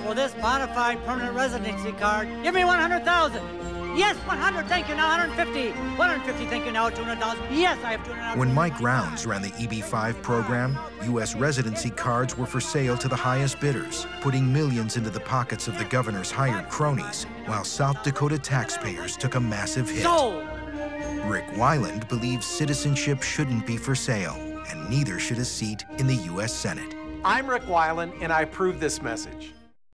for this modified permanent residency card. Give me 100,000. Yes, 100, thank you, now 150. 150, thank you, now 200,000. Yes, I have 200,000. When Mike Rounds ran the EB-5 program, U.S. residency cards were for sale to the highest bidders, putting millions into the pockets of the governor's hired cronies, while South Dakota taxpayers took a massive hit. Sold. Rick Weiland believes citizenship shouldn't be for sale, and neither should a seat in the U.S. Senate. I'm Rick Weiland, and I approve this message.